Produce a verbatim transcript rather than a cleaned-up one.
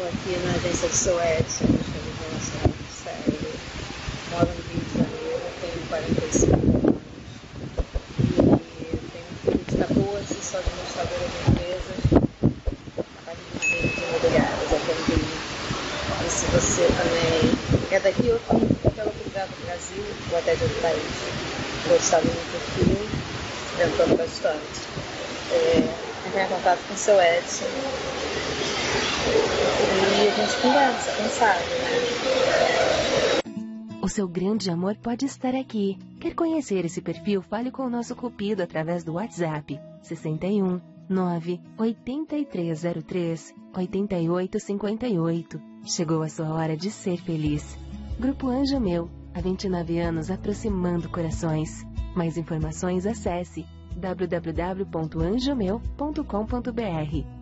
aqui na agência do seu Edson, que é de relacionamento sério. Moro no Rio de Janeiro, tenho quarenta e cinco anos. E tenho um filho de catorze, sou administradora de empresas. Trabalho de vinte imobiliárias aqui no Rio. E se você também é daqui ou em qualquer outro lugar do Brasil, ou até de outro país, gostar do meu perfil, tentando bastante. É, entrar em contato com o seu Edson e a gente conversa, quem sabe, né? O seu grande amor pode estar aqui. Quer conhecer esse perfil? Fale com o nosso cupido através do WhatsApp sessenta e um, nove, oitenta e três zero três, oitenta e oito cinquenta e oito. Chegou a sua hora de ser feliz. Grupo Anjo Meu, há vinte e nove anos aproximando corações. Mais informações acesse w w w ponto anjo meu ponto com ponto b r.